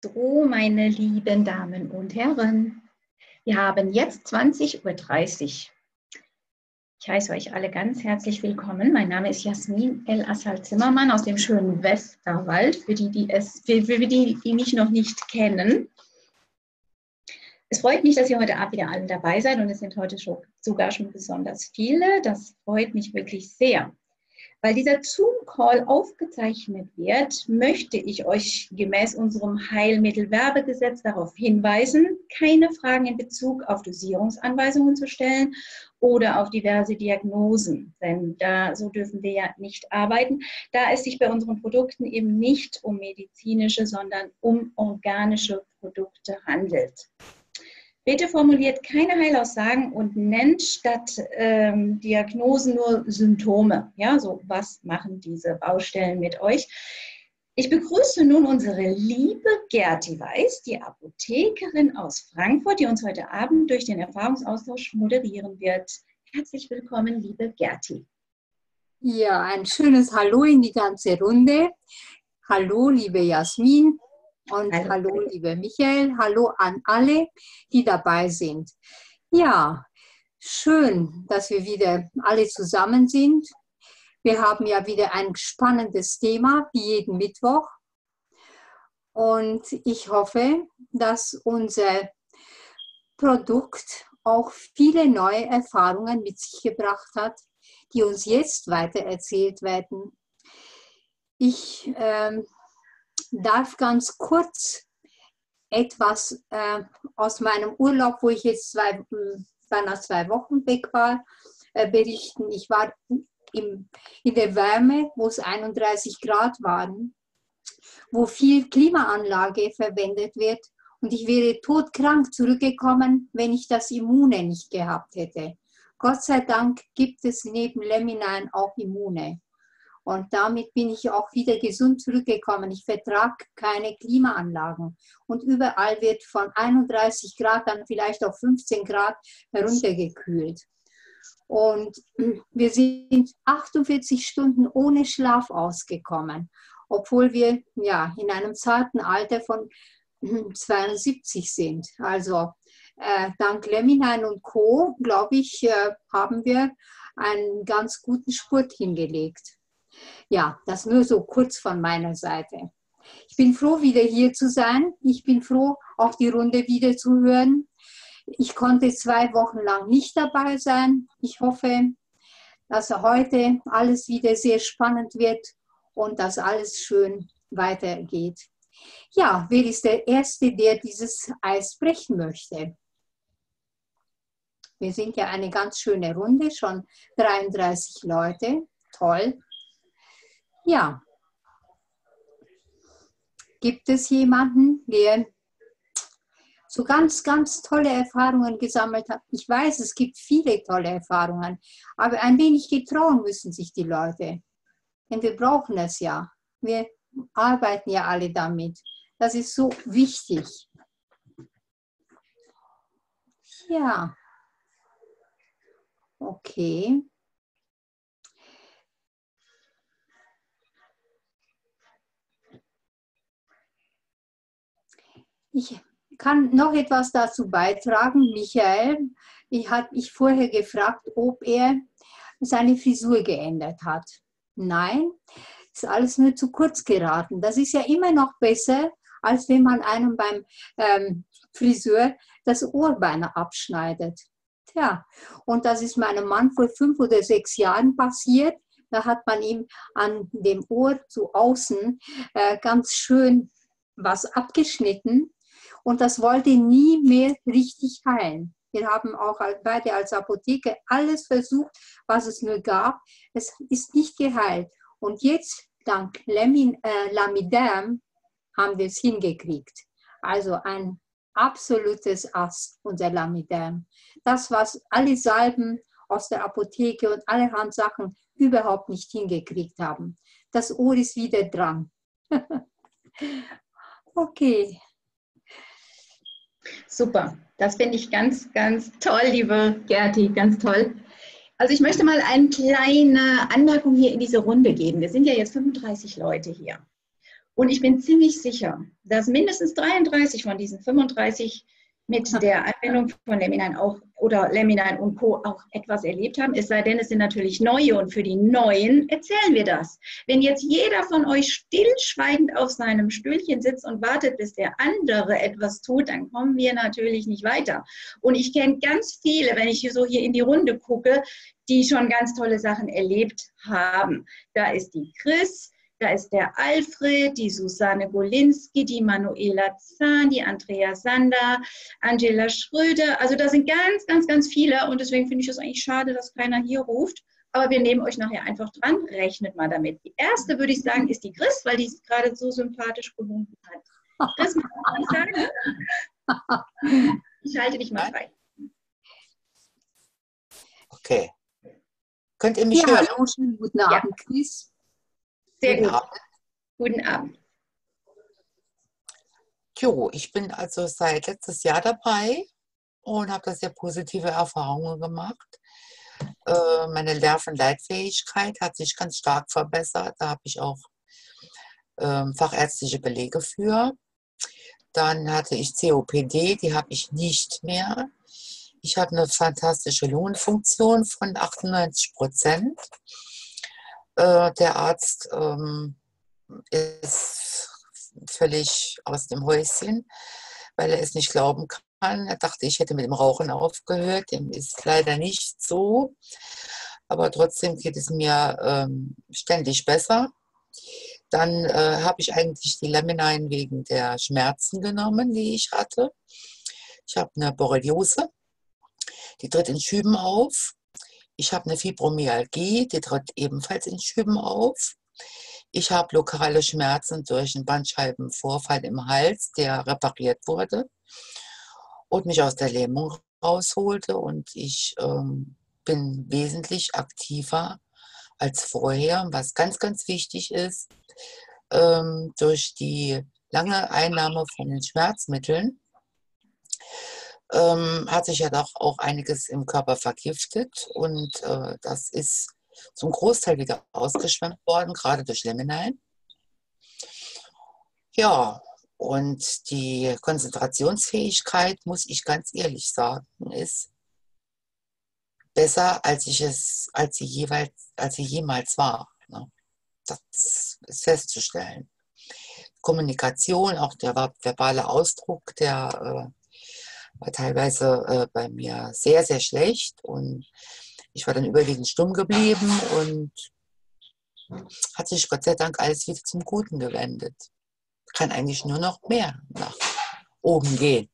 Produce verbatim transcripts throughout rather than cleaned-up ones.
So, meine lieben Damen und Herren, wir haben jetzt zwanzig Uhr dreißig. Ich heiße euch alle ganz herzlich willkommen. Mein Name ist Jasmin El-Assal-Zimmermann aus dem schönen Westerwald, für die, die, es, für, für die, die mich noch nicht kennen. Es freut mich, dass ihr heute Abend wieder alle dabei seid und es sind heute schon, sogar schon besonders viele. Das freut mich wirklich sehr. Weil dieser Zoom-Call aufgezeichnet wird, möchte ich euch gemäß unserem Heilmittelwerbegesetz darauf hinweisen, keine Fragen in Bezug auf Dosierungsanweisungen zu stellen oder auf diverse Diagnosen. Denn da, so dürfen wir ja nicht arbeiten, da es sich bei unseren Produkten eben nicht um medizinische, sondern um organische Produkte handelt. Bitte formuliert keine Heilaussagen und nennt statt ähm, Diagnosen nur Symptome. Ja, so was machen diese Baustellen mit euch? Ich begrüße nun unsere liebe Gerti Weiß, die Apothekerin aus Frankfurt, die uns heute Abend durch den Erfahrungsaustausch moderieren wird. Herzlich willkommen, liebe Gerti. Ja, ein schönes Hallo in die ganze Runde. Hallo, liebe Jasmin. Und hallo. hallo, liebe Michael, hallo an alle, die dabei sind. Ja, schön, dass wir wieder alle zusammen sind. Wir haben ja wieder ein spannendes Thema, wie jeden Mittwoch. Und ich hoffe, dass unser Produkt auch viele neue Erfahrungen mit sich gebracht hat, die uns jetzt weitererzählt werden. Ich ähm, darf ganz kurz etwas äh, aus meinem Urlaub, wo ich jetzt zwei, beinahe zwei Wochen weg war, äh, berichten. Ich war im, in der Wärme, wo es einunddreißig Grad waren, wo viel Klimaanlage verwendet wird und ich wäre todkrank zurückgekommen, wenn ich das Immune nicht gehabt hätte. Gott sei Dank gibt es neben Lemminein auch Immune. Und damit bin ich auch wieder gesund zurückgekommen. Ich vertrage keine Klimaanlagen. Und überall wird von einunddreißig Grad dann vielleicht auf fünfzehn Grad heruntergekühlt. Und wir sind achtundvierzig Stunden ohne Schlaf ausgekommen, obwohl wir ja in einem zarten Alter von zweiundsiebzig sind. Also äh, dank Lemminein und Co., glaube ich, äh, haben wir einen ganz guten Spurt hingelegt. Ja, das nur so kurz von meiner Seite. Ich bin froh, wieder hier zu sein. Ich bin froh, auch die Runde wieder zu hören. Ich konnte zwei Wochen lang nicht dabei sein. Ich hoffe, dass heute alles wieder sehr spannend wird und dass alles schön weitergeht. Ja, wer ist der Erste, der dieses Eis brechen möchte? Wir sind ja eine ganz schöne Runde, schon dreiunddreißig Leute. Toll. Ja, gibt es jemanden, der so ganz, ganz tolle Erfahrungen gesammelt hat? Ich weiß, es gibt viele tolle Erfahrungen, aber ein wenig getrauen müssen sich die Leute. Denn wir brauchen es ja. Wir arbeiten ja alle damit. Das ist so wichtig. Ja. Okay. Ich kann noch etwas dazu beitragen. Michael, ich habe mich vorher gefragt, ob er seine Frisur geändert hat. Nein, ist alles nur zu kurz geraten. Das ist ja immer noch besser, als wenn man einem beim ähm, Friseur das Ohrbein abschneidet. Tja, und das ist meinem Mann vor fünf oder sechs Jahren passiert. Da hat man ihm an dem Ohr zu außen äh, ganz schön was abgeschnitten. Und das wollte nie mehr richtig heilen. Wir haben auch beide als Apotheker alles versucht, was es nur gab. Es ist nicht geheilt. Und jetzt, dank Lamin, äh, Lamiderm, haben wir es hingekriegt. Also ein absolutes Ass, unser Lamiderm. Das, was alle Salben aus der Apotheke und allerhand Sachen überhaupt nicht hingekriegt haben. Das Ohr ist wieder dran. Okay. Super, das finde ich ganz, ganz toll, liebe Gerti, ganz toll. Also ich möchte mal eine kleine Anmerkung hier in diese Runde geben. Wir sind ja jetzt fünfunddreißig Leute hier. Und ich bin ziemlich sicher, dass mindestens dreiunddreißig von diesen fünfunddreißig mit der Anwendung von Lemminine auch oder Lemminine und Co. auch etwas erlebt haben, es sei denn, es sind natürlich neue und für die Neuen erzählen wir das. Wenn jetzt jeder von euch stillschweigend auf seinem Stühlchen sitzt und wartet, bis der andere etwas tut, dann kommen wir natürlich nicht weiter. Und ich kenne ganz viele, wenn ich hier so hier in die Runde gucke, die schon ganz tolle Sachen erlebt haben. Da ist die Chris, da ist der Alfred, die Susanne Golinski, die Manuela Zahn, die Andrea Sander, Angela Schröder. Also da sind ganz, ganz, ganz viele und deswegen finde ich es eigentlich schade, dass keiner hier ruft. Aber wir nehmen euch nachher einfach dran, rechnet mal damit. Die erste, würde ich sagen, ist die Chris, weil die es gerade so sympathisch gewunken hat. Chris, muss ich sagen? Ich halte dich mal frei. Okay. Könnt ihr mich Ja, hören? hallo, schönen guten Ja. Abend, Chris. Sehr Guten gut. Abend. Guten Abend. Jo, ich bin also seit letztes Jahr dabei und habe da sehr positive Erfahrungen gemacht. Äh, meine Nervenleitfähigkeit hat sich ganz stark verbessert. Da habe ich auch ähm, fachärztliche Belege für. Dann hatte ich C O P D, die habe ich nicht mehr. Ich habe eine fantastische Lungenfunktion von achtundneunzig Prozent. Äh, der Arzt ähm, ist völlig aus dem Häuschen, weil er es nicht glauben kann. Er dachte, ich hätte mit dem Rauchen aufgehört. Dem ist leider nicht so. Aber trotzdem geht es mir ähm, ständig besser. Dann äh, habe ich eigentlich die Lemminine wegen der Schmerzen genommen, die ich hatte. Ich habe eine Borreliose, die tritt in Schüben auf. Ich habe eine Fibromyalgie, die tritt ebenfalls in Schüben auf. Ich habe lokale Schmerzen durch einen Bandscheibenvorfall im Hals, der repariert wurde und mich aus der Lähmung rausholte. Und ich ähm, bin wesentlich aktiver als vorher, was ganz, ganz wichtig ist. Ähm, durch die lange Einnahme von den Schmerzmitteln ähm, hat sich ja doch auch einiges im Körper vergiftet und äh, das ist zum Großteil wieder ausgeschwemmt worden, gerade durch Lemminine. Ja, und die Konzentrationsfähigkeit, muss ich ganz ehrlich sagen, ist besser, als ich es, als sie jeweils, als sie jemals war. Ne? Das ist festzustellen. Kommunikation, auch der verbale Ausdruck, der äh, war teilweise äh, bei mir sehr, sehr schlecht und ich war dann überwiegend stumm geblieben und hat sich Gott sei Dank alles wieder zum Guten gewendet. Kann eigentlich nur noch mehr nach oben gehen.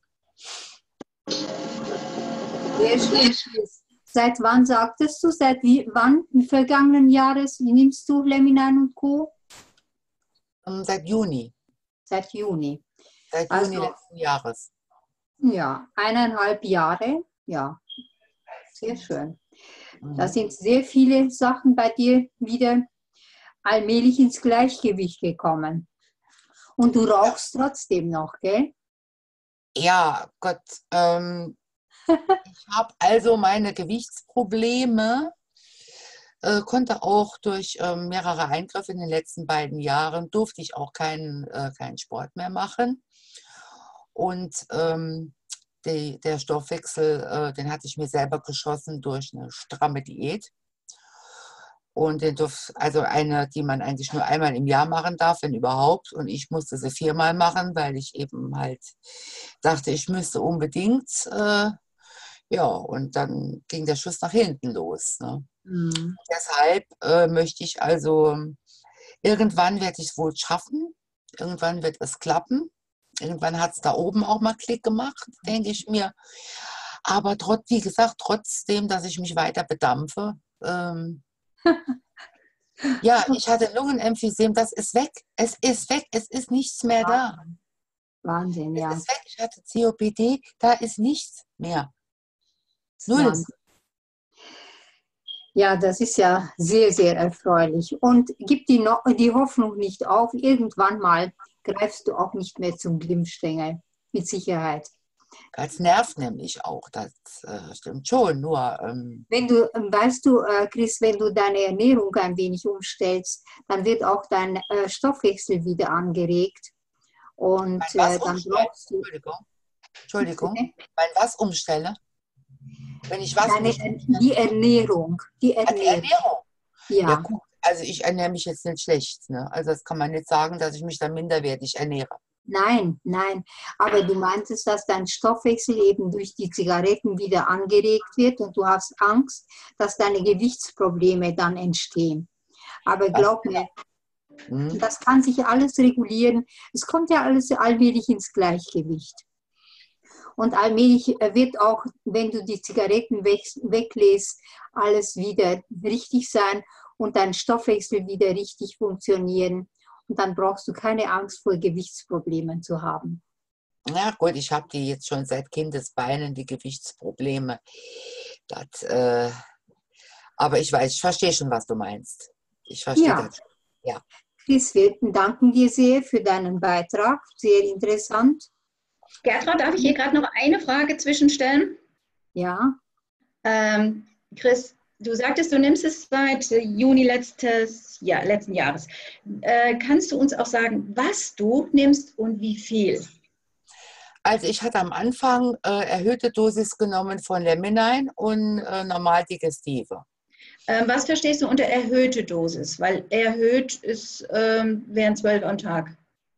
Sehr schön, Chris. Seit wann sagtest du, seit wie, wann im vergangenen Jahres nimmst du Lemminine und Co.? Um, seit Juni. Seit Juni. Seit Also, Juni letzten Jahres. Ja, eineinhalb Jahre. Ja, sehr schön. Da sind sehr viele Sachen bei dir wieder allmählich ins Gleichgewicht gekommen. Und du rauchst trotzdem noch, gell? Ja, Gott. Ähm, ich habe also meine Gewichtsprobleme, äh, konnte auch durch ähm, mehrere Eingriffe in den letzten beiden Jahren, durfte ich auch keinen, äh, keinen Sport mehr machen. Und ähm, die, der Stoffwechsel, äh, den hatte ich mir selber geschossen durch eine stramme Diät. Und den durf, also eine, die man eigentlich nur einmal im Jahr machen darf, wenn überhaupt. Und ich musste sie viermal machen, weil ich eben halt dachte, ich müsste unbedingt. Äh, ja, und dann ging der Schuss nach hinten los. Ne? Mhm. Deshalb äh, möchte ich also, irgendwann werde ich es wohl schaffen. Irgendwann wird es klappen. Irgendwann hat es da oben auch mal Klick gemacht, denke ich mir. Aber trotz, wie gesagt, trotzdem, dass ich mich weiter bedampfe. Ähm, ja, ich hatte Lungenemphysem, das ist weg. Es ist weg, es ist nichts mehr da. Wahnsinn, ja. Es ist weg. Ich hatte C O P D, da ist nichts mehr. Null. Wahnsinn. Ja, das ist ja sehr, sehr erfreulich. Und gib die, no die Hoffnung nicht auf, irgendwann mal greifst du auch nicht mehr zum Glimmstängel. Mit Sicherheit. Das nervt nämlich auch, das äh, stimmt schon, nur... Ähm, Wenn du, ähm, weißt du, äh, Chris, wenn du deine Ernährung ein wenig umstellst, dann wird auch dein äh, Stoffwechsel wieder angeregt. Und mein was äh, dann umstellen? brauchst du Entschuldigung, Entschuldigung. bitte, Mein was umstelle? Wenn ich was deine, umstelle? die Ernährung. Die Ah, die Ernährung. Ernährung. Ja Ja. gut, also ich ernähre mich jetzt nicht schlecht. Ne? Also das kann man nicht sagen, dass ich mich dann minderwertig ernähre. Nein, nein. Aber du meintest, dass dein Stoffwechsel eben durch die Zigaretten wieder angeregt wird und du hast Angst, dass deine Gewichtsprobleme dann entstehen. Aber Das, glaub mir, hm? das kann sich alles regulieren. Es kommt ja alles allmählich ins Gleichgewicht. Und allmählich wird auch, wenn du die Zigaretten weg, weglässt, alles wieder richtig sein und dein Stoffwechsel wieder richtig funktionieren. Und dann brauchst du keine Angst vor Gewichtsproblemen zu haben. Ja gut, ich habe die jetzt schon seit Kindesbeinen, die Gewichtsprobleme. Das, äh, aber ich weiß, ich verstehe schon, was du meinst. Ich verstehe Ja, das. Ja. Chris, wir danken dir sehr für deinen Beitrag. Sehr interessant. Gertrud, darf ich hier gerade noch eine Frage zwischenstellen? Ja. Ähm, Chris, du sagtest, du nimmst es seit Juni letztes, ja, letzten Jahres. Äh, kannst du uns auch sagen, was du nimmst und wie viel? Also ich hatte am Anfang äh, erhöhte Dosis genommen von Lemonine und äh, normal Digestive. Ähm, was verstehst du unter erhöhte Dosis? Weil erhöht ist, ähm, wären zwölf am Tag.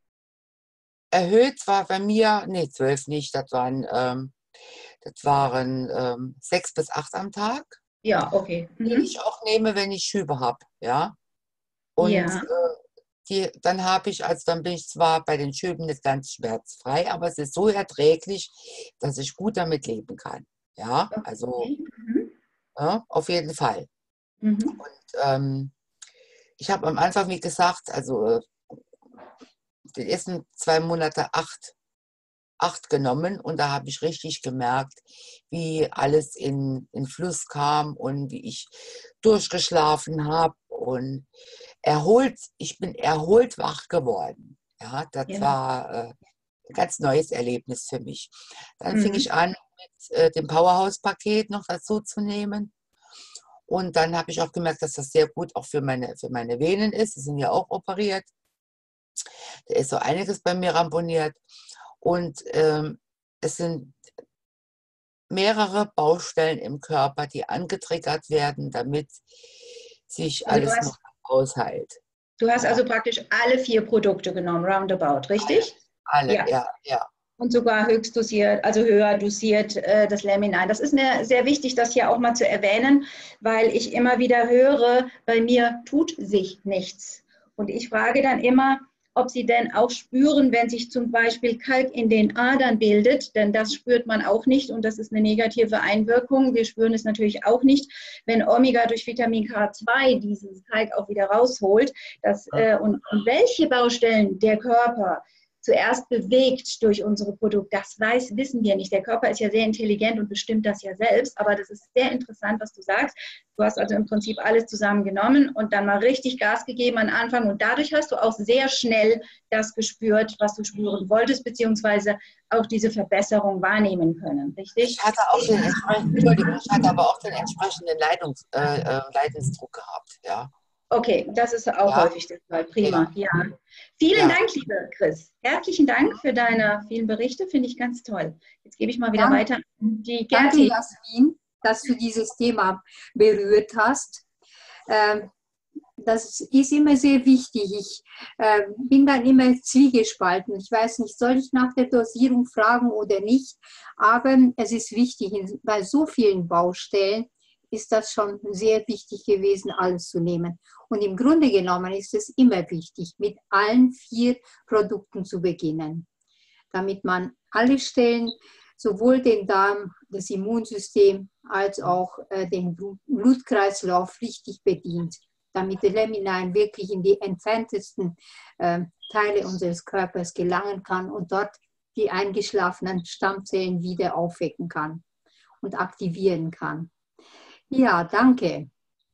Erhöht war bei mir, nee, zwölf nicht, das waren, ähm, das waren ähm, sechs bis acht am Tag, Ja, okay. die Mhm. ich auch nehme, wenn ich Schübe habe, ja. Und Ja, äh, die, dann habe ich, also dann bin ich zwar bei den Schüben nicht ganz schmerzfrei, aber es ist so erträglich, dass ich gut damit leben kann, ja. Also okay. Mhm. ja, auf jeden Fall. Mhm. Und ähm, ich habe am Anfang, wie gesagt, also äh, die ersten zwei Monate acht acht genommen und da habe ich richtig gemerkt, wie alles in, in Fluss kam und wie ich durchgeschlafen habe und erholt, ich bin erholt wach geworden. Ja, das Ja. war äh, ein ganz neues Erlebnis für mich. Dann fing Mhm. ich an, mit äh, dem Powerhouse-Paket noch dazu zu nehmen. Und dann habe ich auch gemerkt, dass das sehr gut auch für meine, für meine Venen ist. Die sind ja auch operiert. Da ist so einiges bei mir ramponiert. Und ähm, es sind mehrere Baustellen im Körper, die angetriggert werden, damit sich Also du alles noch hast, ausheilt. du hast Ja, also praktisch alle vier Produkte genommen, roundabout, richtig? alle, Ja. ja, ja. Und sogar höchst dosiert, also höher dosiert äh, das Lemonade. Das ist mir sehr wichtig, das hier auch mal zu erwähnen, weil ich immer wieder höre, bei mir tut sich nichts. Und ich frage dann immer, ob sie denn auch spüren, wenn sich zum Beispiel Kalk in den Adern bildet, denn das spürt man auch nicht und das ist eine negative Einwirkung. Wir spüren es natürlich auch nicht, wenn Omega durch Vitamin K zwei dieses Kalk auch wieder rausholt. Das, äh, und, und welche Baustellen der Körper zuerst bewegt durch unsere Produkte. Das weiß, wissen wir nicht. Der Körper ist ja sehr intelligent und bestimmt das ja selbst, aber das ist sehr interessant, was du sagst. Du hast also im Prinzip alles zusammengenommen und dann mal richtig Gas gegeben am Anfang und dadurch hast du auch sehr schnell das gespürt, was du spüren wolltest, beziehungsweise auch diese Verbesserung wahrnehmen können, richtig? Ich hatte auch den entsprechenden, Entschuldigung, ich hatte aber auch den entsprechenden Leidungs, äh, äh, Leidensdruck gehabt, ja. Okay, das ist auch Ja, häufig der Fall. ja, Prima, ja. Vielen ja. Dank, liebe Chris. Herzlichen Dank für deine vielen Berichte, finde ich ganz toll. Jetzt gebe ich mal wieder Dank, weiter an die danke, Gerti. Jasmin, dass du dieses Thema berührt hast. Ähm, Das ist immer sehr wichtig. Ich äh, bin dann immer zwiegespalten. Ich weiß nicht, soll ich nach der Dosierung fragen oder nicht? Aber es ist wichtig, bei so vielen Baustellen ist das schon sehr wichtig gewesen, alles zu nehmen. Und im Grunde genommen ist es immer wichtig, mit allen vier Produkten zu beginnen, damit man alle Stellen, sowohl den Darm, das Immunsystem, als auch äh, den Blutkreislauf richtig bedient, damit der Lemonine wirklich in die entferntesten äh, Teile unseres Körpers gelangen kann und dort die eingeschlafenen Stammzellen wieder aufwecken kann und aktivieren kann. Ja, danke.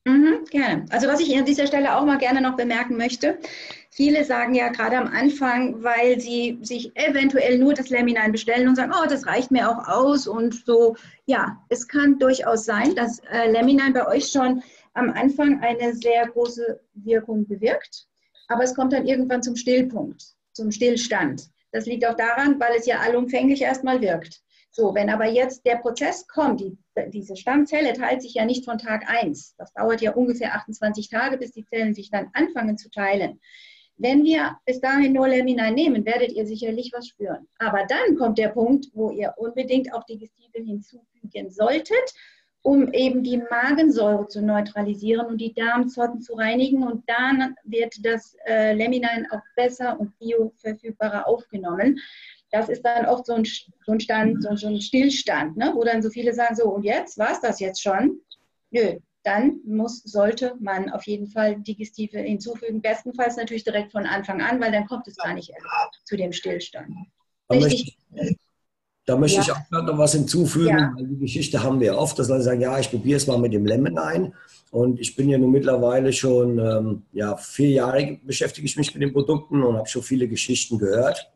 Mhm, gerne. Also was ich an dieser Stelle auch mal gerne noch bemerken möchte, viele sagen ja gerade am Anfang, weil sie sich eventuell nur das Laminin bestellen und sagen, oh, das reicht mir auch aus und so. Ja, es kann durchaus sein, dass äh, Laminin bei euch schon am Anfang eine sehr große Wirkung bewirkt, aber es kommt dann irgendwann zum Stillpunkt, zum Stillstand. Das liegt auch daran, weil es ja allumfänglich erstmal wirkt. So, wenn aber jetzt der Prozess kommt, die, diese Stammzelle teilt sich ja nicht von Tag eins. Das dauert ja ungefähr achtundzwanzig Tage, bis die Zellen sich dann anfangen zu teilen. Wenn wir bis dahin nur Laminin nehmen, werdet ihr sicherlich was spüren. Aber dann kommt der Punkt, wo ihr unbedingt auch Digestive hinzufügen solltet, um eben die Magensäure zu neutralisieren und die Darmzotten zu reinigen. Und dann wird das äh, Laminin auch besser und bioverfügbarer aufgenommen. Das ist dann oft so ein, so ein Stand, so, so ein Stillstand, ne? Wo dann so viele sagen, so und jetzt, war es das jetzt schon? Nö, dann muss, sollte man auf jeden Fall Digestive hinzufügen, bestenfalls natürlich direkt von Anfang an, weil dann kommt es gar nicht erst zu dem Stillstand. Da möchte Richtig? ich, da möchte Ja. ich auch noch was hinzufügen, Ja. weil die Geschichte haben wir oft, dass Leute sagen, ja, ich probiere es mal mit dem Laminin. Und ich bin ja nun mittlerweile schon, ähm, ja, vier Jahre beschäftige ich mich mit den Produkten und habe schon viele Geschichten gehört.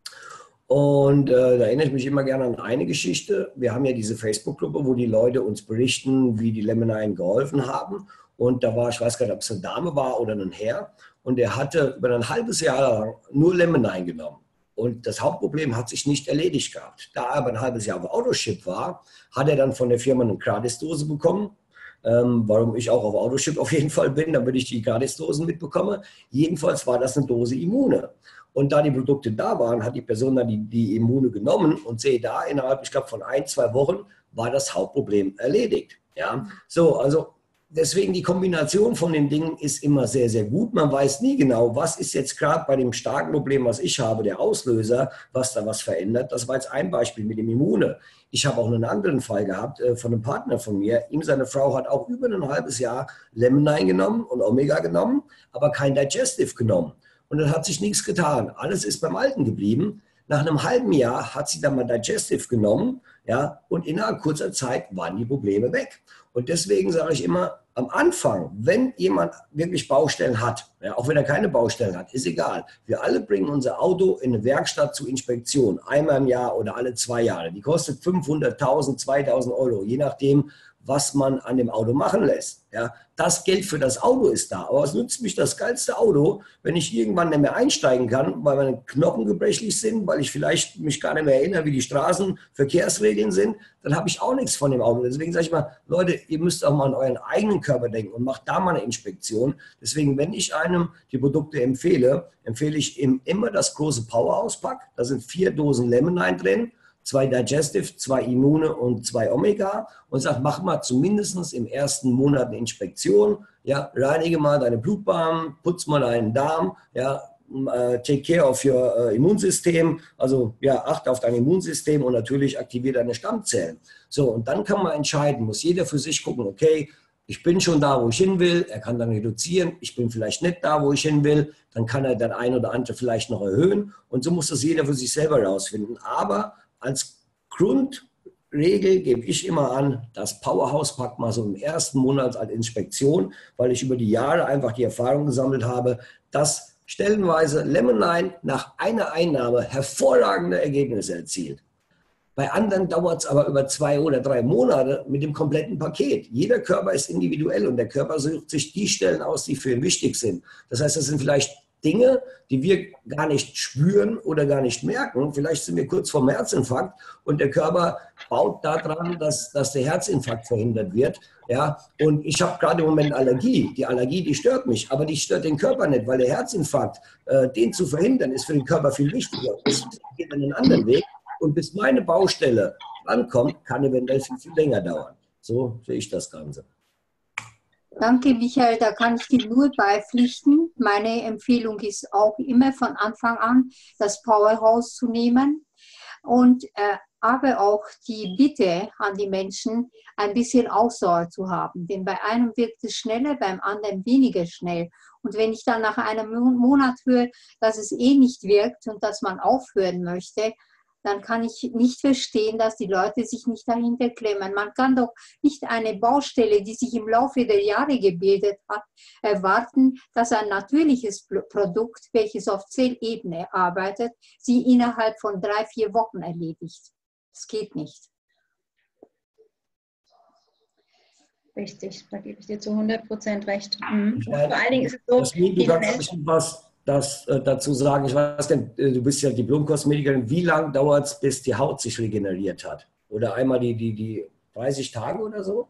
Und äh, da erinnere ich mich immer gerne an eine Geschichte. Wir haben ja diese Facebook-Gruppe, wo die Leute uns berichten, wie die Laminin geholfen haben. Und da war, ich weiß gar nicht, ob es eine Dame war oder ein Herr. Und der hatte über ein halbes Jahr lang nur Laminin genommen. Und das Hauptproblem hat sich nicht erledigt gehabt. Da er aber ein halbes Jahr auf Autoship war, hat er dann von der Firma eine Gratisdose bekommen. Ähm, warum ich auch auf Autoship auf jeden Fall bin, damit ich die Gratisdosen mitbekomme. Jedenfalls war das eine Dose Immune. Und da die Produkte da waren, hat die Person dann die, die Immune genommen und sehe da innerhalb, ich glaube, von ein, zwei Wochen war das Hauptproblem erledigt. Ja, so, also deswegen die Kombination von den Dingen ist immer sehr, sehr gut. Man weiß nie genau, was ist jetzt gerade bei dem starken Problem, was ich habe, der Auslöser, was da was verändert. Das war jetzt ein Beispiel mit dem Immune. Ich habe auch einen anderen Fall gehabt äh, von einem Partner von mir. Ihm, seine Frau hat auch über ein halbes Jahr Laminin genommen und Omega genommen, aber kein Digestive genommen. Und dann hat sich nichts getan. Alles ist beim Alten geblieben. Nach einem halben Jahr hat sie dann mal Digestive genommen, ja, und innerhalb kurzer Zeit waren die Probleme weg. Und deswegen sage ich immer, am Anfang, wenn jemand wirklich Baustellen hat, ja, auch wenn er keine Baustellen hat, ist egal. Wir alle bringen unser Auto in eine Werkstatt zur Inspektion, einmal im Jahr oder alle zwei Jahre. Die kostet fünfhunderttausend, zweitausend Euro, je nachdem, was man an dem Auto machen lässt. Ja, das Geld für das Auto ist da. Aber was nützt mich das geilste Auto, wenn ich irgendwann nicht mehr einsteigen kann, weil meine Knochen gebrechlich sind, weil ich vielleicht mich gar nicht mehr erinnere, wie die Straßenverkehrsregeln sind, dann habe ich auch nichts von dem Auto. Deswegen sage ich mal, Leute, ihr müsst auch mal an euren eigenen Körper denken und macht da mal eine Inspektion. Deswegen, wenn ich einem die Produkte empfehle, empfehle ich ihm immer das große Powerhouse-Pack. Da sind vier Dosen Laminin drin, zwei Digestive, zwei Immune und zwei Omega und sagt, mach mal zumindest im ersten Monat eine Inspektion, ja, reinige mal deine Blutbahn, putz mal deinen Darm, ja, uh, take care of your uh, Immunsystem, also ja, achte auf dein Immunsystem und natürlich aktiviere deine Stammzellen. So, und dann kann man entscheiden, muss jeder für sich gucken, okay, ich bin schon da, wo ich hin will, er kann dann reduzieren, ich bin vielleicht nicht da, wo ich hin will, dann kann er dann ein oder andere vielleicht noch erhöhen und so muss das jeder für sich selber rausfinden. Aber als Grundregel gebe ich immer an, das Powerhouse-Pack mal so im ersten Monat als Inspektion, weil ich über die Jahre einfach die Erfahrung gesammelt habe, dass stellenweise Laminin nach einer Einnahme hervorragende Ergebnisse erzielt. Bei anderen dauert es aber über zwei oder drei Monate mit dem kompletten Paket. Jeder Körper ist individuell und der Körper sucht sich die Stellen aus, die für ihn wichtig sind. Das heißt, das sind vielleicht Dinge, die wir gar nicht spüren oder gar nicht merken. Vielleicht sind wir kurz vorm Herzinfarkt und der Körper baut daran, dass, dass der Herzinfarkt verhindert wird. Ja? Und ich habe gerade im Moment Allergie. Die Allergie, die stört mich, aber die stört den Körper nicht, weil der Herzinfarkt, äh, den zu verhindern, ist für den Körper viel wichtiger. Es geht einen anderen Weg. Und bis meine Baustelle ankommt, kann eventuell viel, viel länger dauern. So sehe ich das Ganze. Danke, Michael, da kann ich dir nur beipflichten. Meine Empfehlung ist auch immer von Anfang an, das Powerhouse zu nehmen. Und äh, aber auch die Bitte an die Menschen, ein bisschen Ausdauer zu haben. Denn bei einem wirkt es schneller, beim anderen weniger schnell. Und wenn ich dann nach einem Monat höre, dass es eh nicht wirkt und dass man aufhören möchte, dann kann ich nicht verstehen, dass die Leute sich nicht dahinter klemmen. Man kann doch nicht eine Baustelle, die sich im Laufe der Jahre gebildet hat, erwarten, dass ein natürliches Produkt, welches auf Zellebene arbeitet, sie innerhalb von drei, vier Wochen erledigt. Das geht nicht. Richtig, da gebe ich dir zu hundert Prozent recht. Mhm. Meine, vor allen Dingen ist es so, Jasmin, du kannst bestimmt was das, äh, dazu sagen. Ich weiß denn, du bist ja Diplom-Kosmetikerin. Wie lange dauert es, bis die Haut sich regeneriert hat? Oder einmal die, die, die dreißig Tage oder so?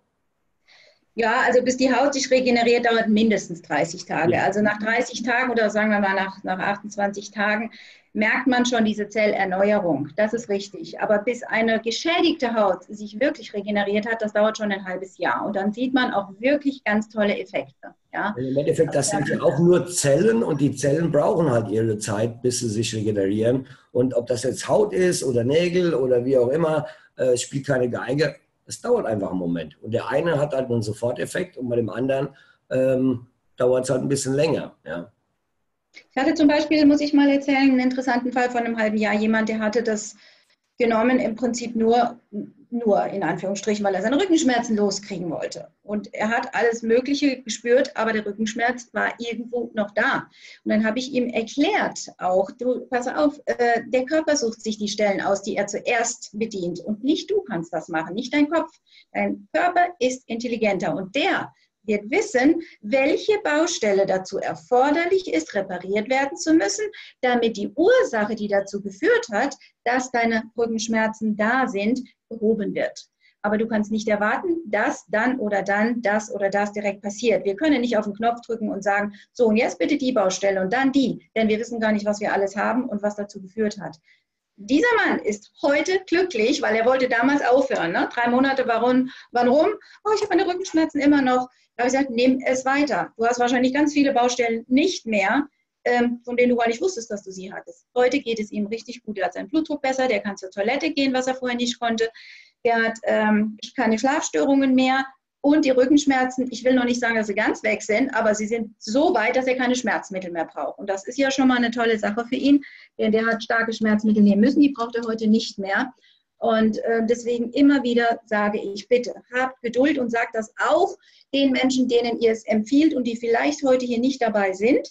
Ja, also bis die Haut sich regeneriert, dauert mindestens dreißig Tage. Ja. Also nach dreißig Tagen oder sagen wir mal nach, nach achtundzwanzig Tagen merkt man schon diese Zellerneuerung. Das ist richtig. Aber bis eine geschädigte Haut sich wirklich regeneriert hat, das dauert schon ein halbes Jahr. Und dann sieht man auch wirklich ganz tolle Effekte. Ja? Im Endeffekt, das sind ja auch nur Zellen und die Zellen brauchen halt ihre Zeit, bis sie sich regenerieren. Und ob das jetzt Haut ist oder Nägel oder wie auch immer, äh, spielt keine Geige. Es dauert einfach einen Moment. Und der eine hat halt einen Soforteffekt und bei dem anderen ähm, dauert es halt ein bisschen länger. Ja. Ich hatte zum Beispiel, muss ich mal erzählen, einen interessanten Fall von einem halben Jahr. Jemand, der hatte das genommen im Prinzip nur, nur in Anführungsstrichen, weil er seine Rückenschmerzen loskriegen wollte. Und er hat alles Mögliche gespürt, aber der Rückenschmerz war irgendwo noch da. Und dann habe ich ihm erklärt auch, du, pass auf, äh, der Körper sucht sich die Stellen aus, die er zuerst bedient. Und nicht du kannst das machen, nicht dein Kopf. Dein Körper ist intelligenter und der wird wissen, welche Baustelle dazu erforderlich ist, repariert werden zu müssen, damit die Ursache, die dazu geführt hat, dass deine Rückenschmerzen da sind, behoben wird. Aber du kannst nicht erwarten, dass dann oder dann das oder das direkt passiert. Wir können nicht auf den Knopf drücken und sagen, so und jetzt bitte die Baustelle und dann die, denn wir wissen gar nicht, was wir alles haben und was dazu geführt hat. Dieser Mann ist heute glücklich, weil er wollte damals aufhören. Ne? Drei Monate, warum? warum? Oh, ich habe meine Rückenschmerzen immer noch. Da habe ich gesagt, nimm es weiter. Du hast wahrscheinlich ganz viele Baustellen nicht mehr, ähm, von denen du gar nicht wusstest, dass du sie hattest. Heute geht es ihm richtig gut. Er hat seinen Blutdruck besser, der kann zur Toilette gehen, was er vorher nicht konnte. Der hat ähm, keine Schlafstörungen mehr. Und die Rückenschmerzen, ich will noch nicht sagen, dass sie ganz weg sind, aber sie sind so weit, dass er keine Schmerzmittel mehr braucht. Und das ist ja schon mal eine tolle Sache für ihn, denn der hat starke Schmerzmittel nehmen müssen, die braucht er heute nicht mehr. Und äh, deswegen immer wieder sage ich, bitte, habt Geduld und sagt das auch den Menschen, denen ihr es empfiehlt und die vielleicht heute hier nicht dabei sind.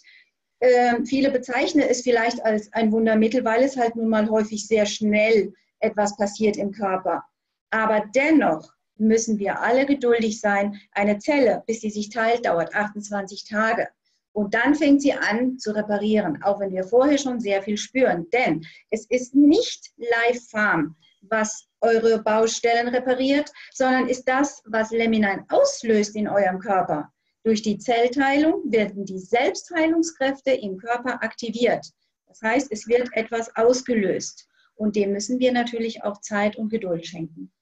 Äh, viele bezeichnen es vielleicht als ein Wundermittel, weil es halt nun mal häufig sehr schnell etwas passiert im Körper. Aber dennoch müssen wir alle geduldig sein. Eine Zelle, bis sie sich teilt, dauert achtundzwanzig Tage. Und dann fängt sie an zu reparieren, auch wenn wir vorher schon sehr viel spüren. Denn es ist nicht Life Farm, was eure Baustellen repariert, sondern ist das, was Lemminein auslöst in eurem Körper. Durch die Zellteilung werden die Selbstheilungskräfte im Körper aktiviert. Das heißt, es wird etwas ausgelöst. Und dem müssen wir natürlich auch Zeit und Geduld schenken.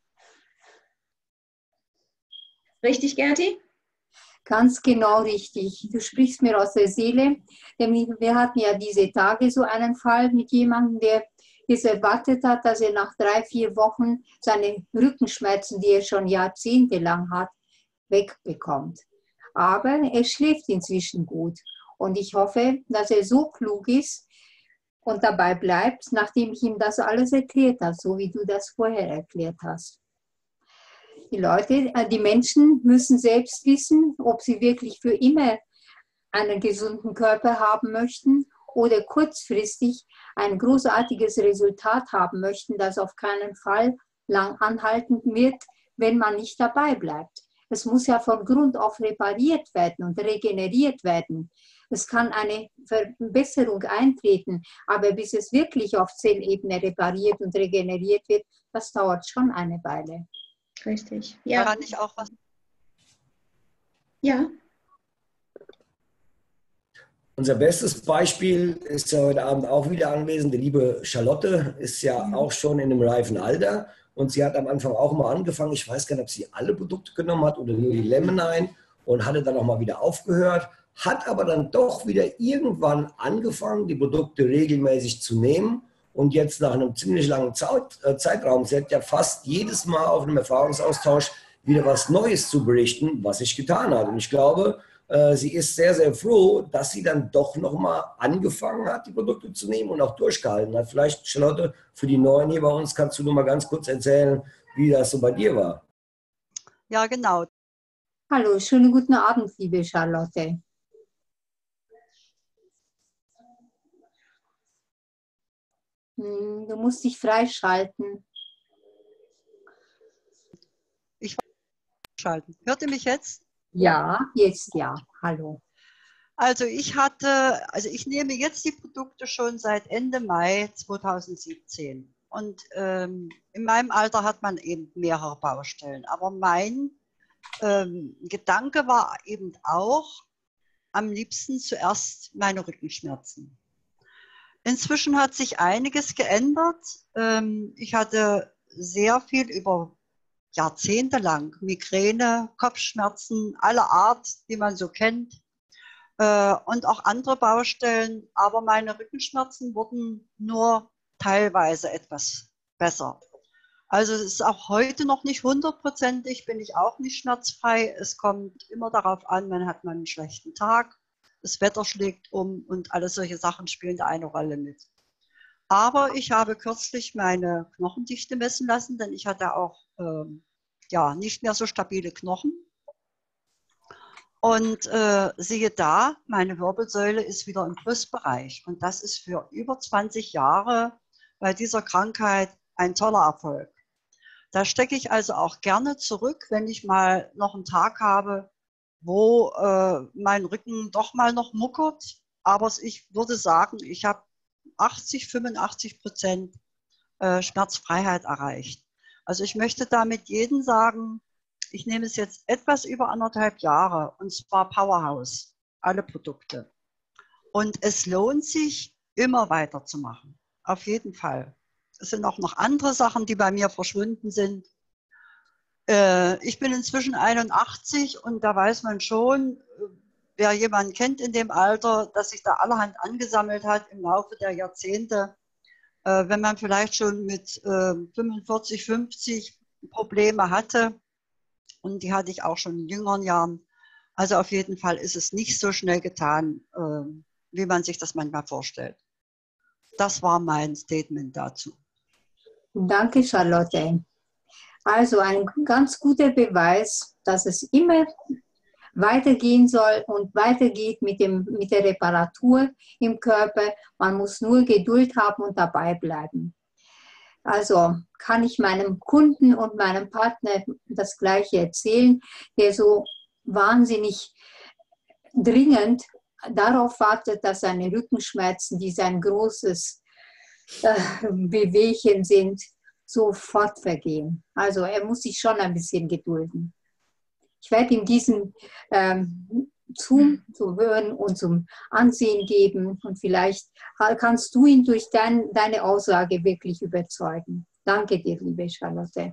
Richtig, Gerti? Ganz genau richtig. Du sprichst mir aus der Seele. Wir hatten ja diese Tage so einen Fall mit jemandem, der jetzt erwartet hat, dass er nach drei, vier Wochen seine Rückenschmerzen, die er schon jahrzehntelang hat, wegbekommt. Aber er schläft inzwischen gut. Und ich hoffe, dass er so klug ist und dabei bleibt, nachdem ich ihm das alles erklärt habe, so wie du das vorher erklärt hast. Die Leute, die Menschen müssen selbst wissen, ob sie wirklich für immer einen gesunden Körper haben möchten oder kurzfristig ein großartiges Resultat haben möchten, das auf keinen Fall lang anhalten wird, wenn man nicht dabei bleibt. Es muss ja von Grund auf repariert werden und regeneriert werden. Es kann eine Verbesserung eintreten, aber bis es wirklich auf Zellebene repariert und regeneriert wird, das dauert schon eine Weile. Richtig. Ja. Daran ich auch was. Ja. Unser bestes Beispiel ist ja heute Abend auch wieder anwesend. Die liebe Charlotte ist ja auch schon in einem reifen Alter und sie hat am Anfang auch mal angefangen. Ich weiß gar nicht, ob sie alle Produkte genommen hat oder nur die Lemminein und hatte dann auch mal wieder aufgehört, hat aber dann doch wieder irgendwann angefangen, die Produkte regelmäßig zu nehmen. Und jetzt nach einem ziemlich langen Zeit, äh, Zeitraum, sie hat ja fast jedes Mal auf einem Erfahrungsaustausch wieder was Neues zu berichten, was sich getan hat. Und ich glaube, äh, sie ist sehr, sehr froh, dass sie dann doch nochmal angefangen hat, die Produkte zu nehmen und auch durchgehalten hat. Vielleicht, Charlotte, für die Neuen hier bei uns, kannst du nur mal ganz kurz erzählen, wie das so bei dir war. Ja, genau. Hallo, schönen guten Abend, liebe Charlotte. Du musst dich freischalten. Ich schalten. Hört ihr mich jetzt? Ja, jetzt ja. Hallo. Also ich hatte, also ich nehme jetzt die Produkte schon seit Ende Mai zweitausendsiebzehn. Und ähm, in meinem Alter hat man eben mehrere Baustellen. Aber mein ähm, Gedanke war eben auch, am liebsten zuerst meine Rückenschmerzen. Inzwischen hat sich einiges geändert. Ähm, ich hatte sehr viel über Jahrzehnte lang Migräne, Kopfschmerzen aller Art, die man so kennt, äh, und auch andere Baustellen. Aber meine Rückenschmerzen wurden nur teilweise etwas besser. Also es ist auch heute noch nicht hundertprozentig, bin ich auch nicht schmerzfrei. Es kommt immer darauf an, man hat mal einen schlechten Tag, das Wetter schlägt um und alle solche Sachen spielen da eine Rolle mit. Aber ich habe kürzlich meine Knochendichte messen lassen, denn ich hatte auch ähm, ja, nicht mehr so stabile Knochen. Und äh, siehe da, meine Wirbelsäule ist wieder im Plusbereich. Und das ist für über zwanzig Jahre bei dieser Krankheit ein toller Erfolg. Da stecke ich also auch gerne zurück, wenn ich mal noch einen Tag habe, wo äh, mein Rücken doch mal noch muckert. Aber ich würde sagen, ich habe achtzig, fünfundachtzig Prozent äh, Schmerzfreiheit erreicht. Also ich möchte damit jedem sagen, ich nehme es jetzt etwas über anderthalb Jahre und zwar Powerhouse, alle Produkte. Und es lohnt sich, immer weiterzumachen, auf jeden Fall. Es sind auch noch andere Sachen, die bei mir verschwunden sind. Äh, ich bin inzwischen einundachtzig und da weiß man schon, wer jemanden kennt in dem Alter, dass sich da allerhand angesammelt hat im Laufe der Jahrzehnte. Äh, wenn man vielleicht schon mit äh, fünfundvierzig, fünfzig Probleme hatte, und die hatte ich auch schon in jüngeren Jahren. Also auf jeden Fall ist es nicht so schnell getan, äh, wie man sich das manchmal vorstellt. Das war mein Statement dazu. Danke, Charlotte. Also ein ganz guter Beweis, dass es immer weitergehen soll und weitergeht mit, dem, mit der Reparatur im Körper. Man muss nur Geduld haben und dabei bleiben. Also kann ich meinem Kunden und meinem Partner das Gleiche erzählen, der so wahnsinnig dringend darauf wartet, dass seine Rückenschmerzen, die sein großes äh, Bewegchen sind, sofort vergehen. Also er muss sich schon ein bisschen gedulden. Ich werde ihm diesen ähm, Zoom zu hören und zum Ansehen geben und vielleicht kannst du ihn durch dein, deine Aussage wirklich überzeugen. Danke dir, liebe Charlotte.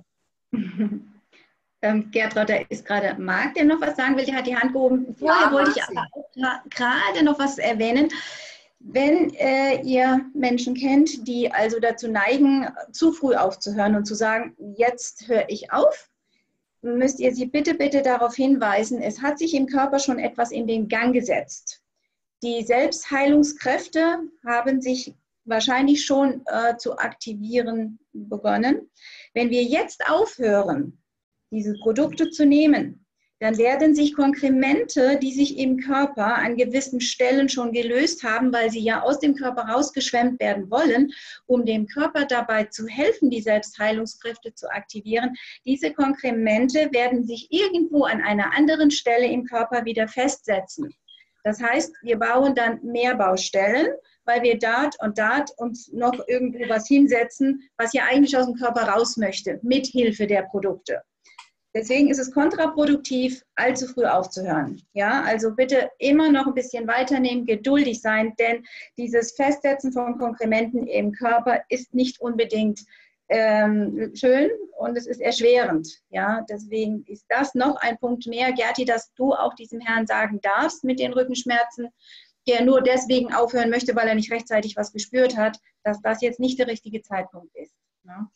ähm, Gertrud, da ist gerade Marc, der noch was sagen will, der hat die Hand gehoben. Vorher ja, wollte ich aber auch gerade noch was erwähnen. Wenn äh, ihr Menschen kennt, die also dazu neigen, zu früh aufzuhören und zu sagen, jetzt höre ich auf, müsst ihr sie bitte, bitte darauf hinweisen, es hat sich im Körper schon etwas in den Gang gesetzt. Die Selbstheilungskräfte haben sich wahrscheinlich schon äh, zu aktivieren begonnen. Wenn wir jetzt aufhören, diese Produkte zu nehmen, dann werden sich Konkremente, die sich im Körper an gewissen Stellen schon gelöst haben, weil sie ja aus dem Körper rausgeschwemmt werden wollen, um dem Körper dabei zu helfen, die Selbstheilungskräfte zu aktivieren. Diese Konkremente werden sich irgendwo an einer anderen Stelle im Körper wieder festsetzen. Das heißt, wir bauen dann mehr Baustellen, weil wir dort und dort uns noch irgendwo was hinsetzen, was ja eigentlich aus dem Körper raus möchte, mit Hilfe der Produkte. Deswegen ist es kontraproduktiv, allzu früh aufzuhören. Ja, also bitte immer noch ein bisschen weiternehmen, geduldig sein, denn dieses Festsetzen von Konkrementen im Körper ist nicht unbedingt ähm, schön und es ist erschwerend. Ja, deswegen ist das noch ein Punkt mehr, Gerti, dass du auch diesem Herrn sagen darfst mit den Rückenschmerzen, der nur deswegen aufhören möchte, weil er nicht rechtzeitig was gespürt hat, dass das jetzt nicht der richtige Zeitpunkt ist. Ja.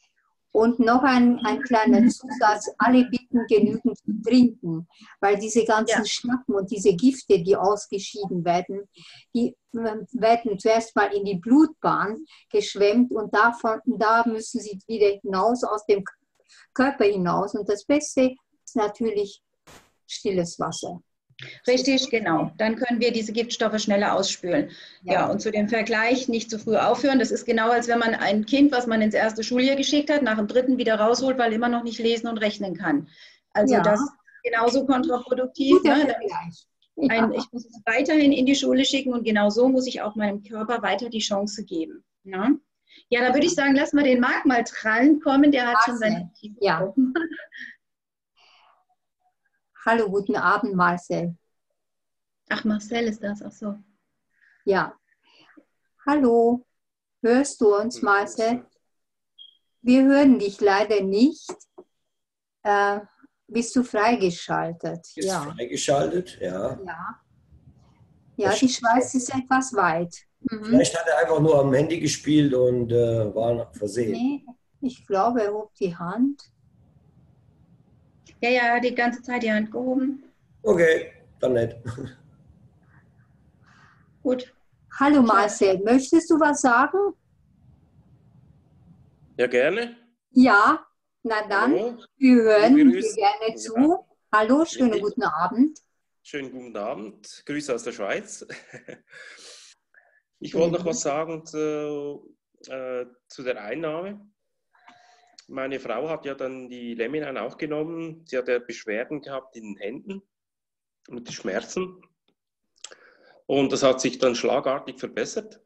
Und noch ein, ein kleiner Zusatz, alle bitten genügend zu trinken, weil diese ganzen Ja. Schlacken und diese Gifte, die ausgeschieden werden, die werden zuerst mal in die Blutbahn geschwemmt und davon, da müssen sie wieder hinaus, aus dem Körper hinaus. Und das Beste ist natürlich stilles Wasser. Richtig, genau. Dann können wir diese Giftstoffe schneller ausspülen. Ja. ja, und zu dem Vergleich, nicht zu früh aufhören, das ist genau, als wenn man ein Kind, was man ins erste Schuljahr geschickt hat, nach dem dritten wieder rausholt, weil immer noch nicht lesen und rechnen kann. Also Ja. das ist genauso kontraproduktiv. Guter Ne? Vergleich. Ja. Ein, ich muss es weiterhin in die Schule schicken und genau so muss ich auch meinem Körper weiter die Chance geben. Ne? Ja, da würde ich sagen, lass mal den Marc mal dran kommen, der hat Marcel. schon sein Ja. Hallo, guten Abend, Marcel. Ach, Marcel ist das, ach so. Ja. Hallo, hörst du uns, Marcel? Wir hören dich leider nicht. Äh, bist du freigeschaltet? Ist Ja. freigeschaltet, ja. Ja, ja, die Schweiz ist etwas weit. Mhm. Vielleicht hat er einfach nur am Handy gespielt und äh, war versehen. Nee, ich glaube, er hob die Hand. Ja, ja, er hat die ganze Zeit die Hand gehoben. Okay, dann nicht. Gut. Hallo Marcel, möchtest du was sagen? Ja, gerne. Ja, na dann, Hallo. wir hören dir Grüß. gerne zu. Ja. Hallo, schönen Richtig. guten Abend. Schönen guten Abend. Grüße aus der Schweiz. Ich wollte noch was sagen zu, äh, zu der Einnahme. Meine Frau hat ja dann die Leminan auch genommen. Sie hat ja Beschwerden gehabt in den Händen mit den Schmerzen. Und das hat sich dann schlagartig verbessert.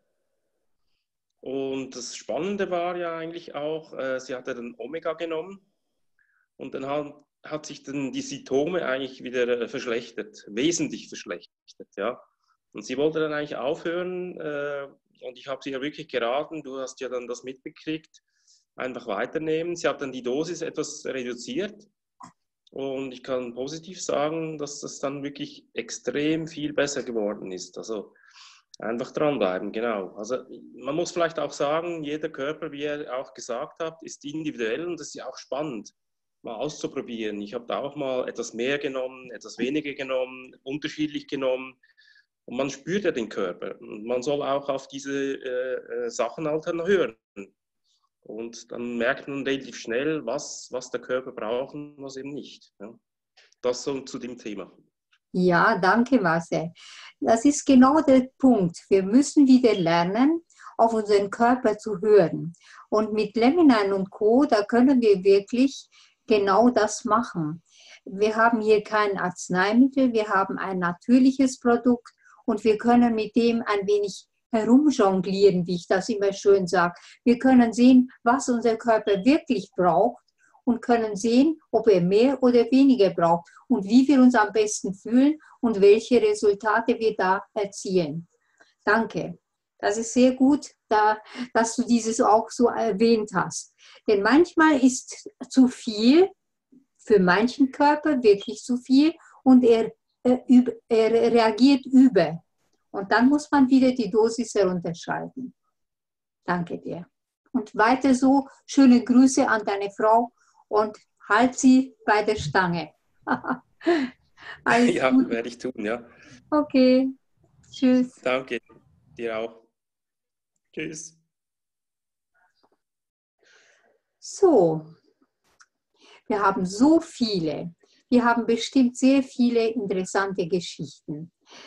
Und das Spannende war ja eigentlich auch, äh, sie hatte dann Omega genommen und dann hat, hat sich dann die Symptome eigentlich wieder äh, verschlechtert, wesentlich verschlechtert, ja. Und sie wollte dann eigentlich aufhören äh, und ich habe sie ja wirklich geraten, du hast ja dann das mitbekriegt, einfach weiternehmen. Sie hat dann die Dosis etwas reduziert und ich kann positiv sagen, dass das dann wirklich extrem viel besser geworden ist. Also einfach dranbleiben, genau. Also man muss vielleicht auch sagen, jeder Körper, wie ihr auch gesagt habt, ist individuell und das ist ja auch spannend, mal auszuprobieren. Ich habe da auch mal etwas mehr genommen, etwas weniger genommen, unterschiedlich genommen und man spürt ja den Körper. Und man soll auch auf diese äh, Sachen halt dann hören. Und dann merkt man relativ schnell, was, was der Körper braucht und was eben nicht. Ja. Das so zu dem Thema. Ja, danke Marcel. Das ist genau der Punkt. Wir müssen wieder lernen, auf unseren Körper zu hören. Und mit Leminan und Co., da können wir wirklich genau das machen. Wir haben hier kein Arzneimittel, wir haben ein natürliches Produkt und wir können mit dem ein wenig herumjonglieren, wie ich das immer schön sage. Wir können sehen, was unser Körper wirklich braucht und können sehen, ob er mehr oder weniger braucht und wie wir uns am besten fühlen und welche Resultate wir da erzielen. Danke. Das ist sehr gut, da, dass du dieses auch so erwähnt hast. Denn manchmal ist zu viel für manchen Körper wirklich zu viel und er, er, er reagiert über. Und dann muss man wieder die Dosis herunterschalten. Danke dir. Und weiter so, schöne Grüße an deine Frau und halt sie bei der Stange. Alles ja, gut. werde ich tun, ja. Okay, tschüss. Danke, dir auch. Tschüss. So, wir haben so viele. Wir haben bestimmt sehr viele interessante Geschichten.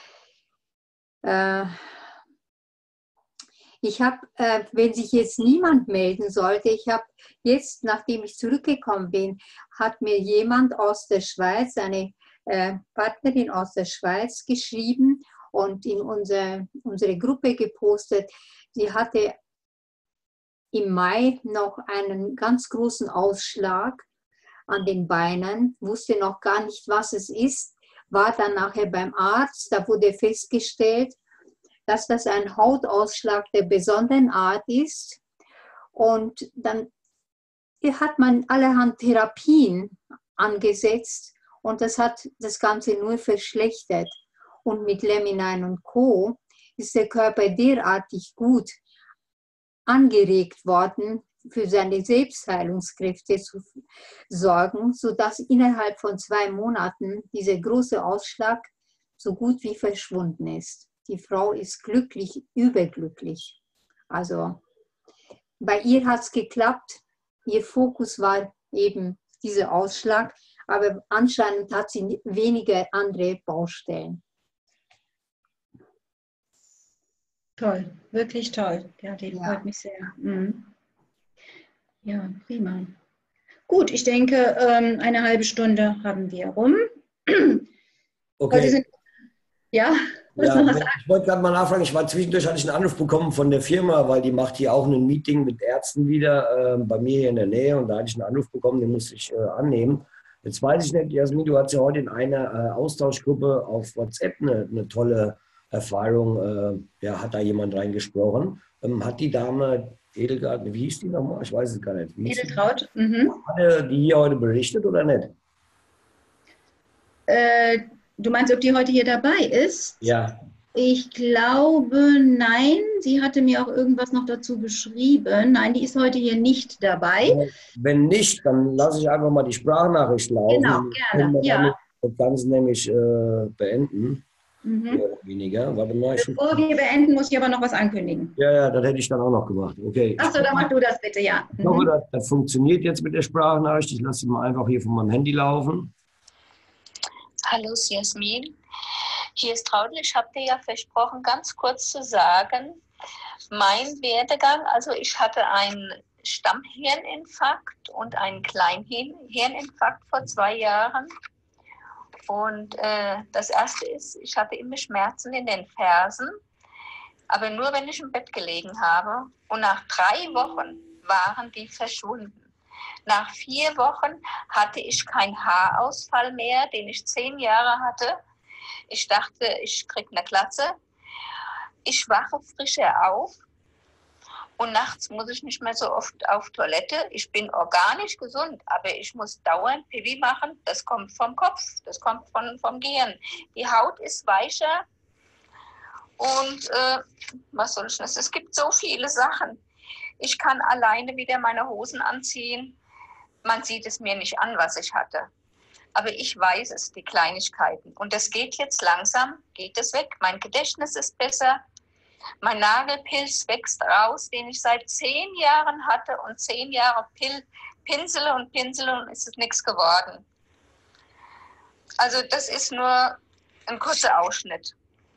Ich habe, äh, wenn sich jetzt niemand melden sollte, ich habe jetzt, nachdem ich zurückgekommen bin, hat mir jemand aus der Schweiz, eine äh, Partnerin aus der Schweiz geschrieben und in unser, unsere Gruppe gepostet. Sie hatte im Mai noch einen ganz großen Ausschlag an den Beinen, wusste noch gar nicht, was es ist, war dann nachher beim Arzt, da wurde festgestellt, dass das ein Hautausschlag der besonderen Art ist. Und dann hat man allerhand Therapien angesetzt und das hat das Ganze nur verschlechtert. Und mit Leminan und Co. ist der Körper derartig gut angeregt worden, für seine Selbstheilungskräfte zu sorgen, sodass innerhalb von zwei Monaten dieser große Ausschlag so gut wie verschwunden ist. Die Frau ist glücklich, überglücklich. Also bei ihr hat es geklappt. Ihr Fokus war eben dieser Ausschlag, aber anscheinend hat sie weniger andere Baustellen. Toll, wirklich toll. Ja, die Ja. freut mich sehr. Mhm. Ja, prima. Gut, ich denke, ähm, eine halbe Stunde haben wir rum. Okay. Heute sind, ja, was Ja, noch was ich wollte gerade mal nachfragen, ich war zwischendurch, hatte ich einen Anruf bekommen von der Firma, weil die macht hier auch ein Meeting mit Ärzten wieder äh, bei mir hier in der Nähe und da hatte ich einen Anruf bekommen, den musste ich äh, annehmen. Jetzt weiß ich nicht, Jasmin, du hast ja heute in einer äh, Austauschgruppe auf WhatsApp eine, eine tolle Erfahrung, äh, ja, hat da jemand reingesprochen. Ähm, hat die Dame Edelgard, wie hieß die nochmal? Ich weiß es gar nicht. Wie hieß die? Edeltraut? Mhm. Hat die hier heute berichtet oder nicht? Äh, du meinst, ob die heute hier dabei ist? Ja. Ich glaube, nein. Sie hatte mir auch irgendwas noch dazu geschrieben. Nein, die ist heute hier nicht dabei. Wenn nicht, dann lasse ich einfach mal die Sprachnachricht laufen. Genau, Dann gerne, können wir ja. damit das Ganze nämlich äh, beenden. Mhm. Mehr oder weniger. Warte mal, ich Bevor wir beenden, muss ich aber noch was ankündigen. ja, ja, das hätte ich dann auch noch gemacht. Okay. Achso, dann mach du das bitte, ja. Ich hoffe, Mhm. das, das funktioniert jetzt mit der Sprachnachricht. Ich lasse sie mal einfach hier von meinem Handy laufen. Hallo Jasmin, hier ist Traudl. Ich habe dir ja versprochen, ganz kurz zu sagen, mein Werdegang, also ich hatte einen Stammhirninfarkt und einen Kleinhirninfarkt vor zwei Jahren. Und äh, das erste ist, ich hatte immer Schmerzen in den Fersen, aber nur wenn ich im Bett gelegen habe. Und nach drei Wochen waren die verschwunden. Nach vier Wochen hatte ich keinen Haarausfall mehr, den ich zehn Jahre hatte. Ich dachte, ich kriege eine Glatze. Ich wache frischer auf und nachts muss ich nicht mehr so oft auf Toilette. Ich bin organisch gesund, aber ich muss dauernd Pipi machen. Das kommt vom Kopf, das kommt von, vom Gehirn. Die Haut ist weicher und äh, was soll ich das? Es gibt so viele Sachen. Ich kann alleine wieder meine Hosen anziehen. Man sieht es mir nicht an, was ich hatte. Aber ich weiß es, die Kleinigkeiten. Und das geht jetzt langsam, geht es weg. Mein Gedächtnis ist besser. Mein Nagelpilz wächst raus, den ich seit zehn Jahren hatte. Und zehn Jahre Pil Pinsele und Pinsele und ist es nichts geworden. Also das ist nur ein kurzer Ausschnitt.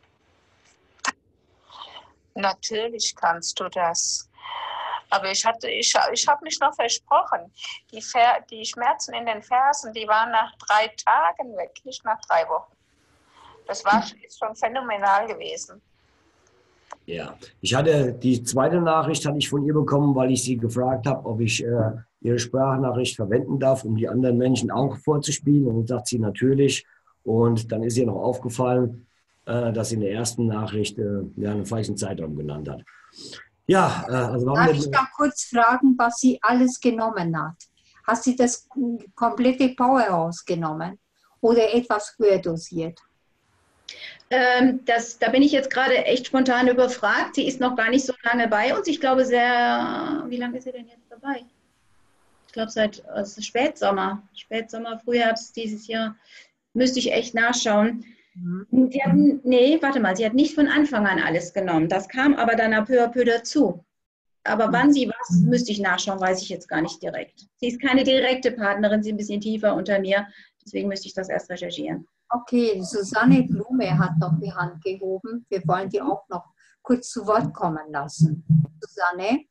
Natürlich kannst du das. Aber ich, hatte, ich, ich habe mich noch versprochen. Die, Fer die Schmerzen in den Fersen, die waren nach drei Tagen weg, nicht nach drei Wochen. Das war ist schon phänomenal gewesen. Ja, ich hatte die zweite Nachricht hatte ich von ihr bekommen, weil ich sie gefragt habe, ob ich äh, ihre Sprachnachricht verwenden darf, um die anderen Menschen auch vorzuspielen. Und dann sagt sie natürlich. Und dann ist ihr noch aufgefallen, äh, dass sie in der ersten Nachricht äh, ja, einen falschen Zeitraum genannt hat. Ja, äh, also Darf haben ich wir, da kurz fragen, was sie alles genommen hat? Hat sie das komplette Powerhouse genommen oder etwas höher dosiert? Ähm, das, da bin ich jetzt gerade echt spontan überfragt. Sie ist noch gar nicht so lange bei uns. Ich glaube sehr, wie lange ist sie denn jetzt dabei? Ich glaube seit also Spätsommer, Spätsommer, Frühherbst dieses Jahr. Müsste ich echt nachschauen. Mhm. Sie hat, nee, warte mal, sie hat nicht von Anfang an alles genommen. Das kam aber dann à peu à peu dazu. Aber mhm. wann sie was, müsste ich nachschauen, weiß ich jetzt gar nicht direkt. Sie ist keine direkte Partnerin, sie ist ein bisschen tiefer unter mir. Deswegen müsste ich das erst recherchieren. Okay, Susanne Blume hat noch die Hand gehoben. Wir wollen die auch noch kurz zu Wort kommen lassen. Susanne?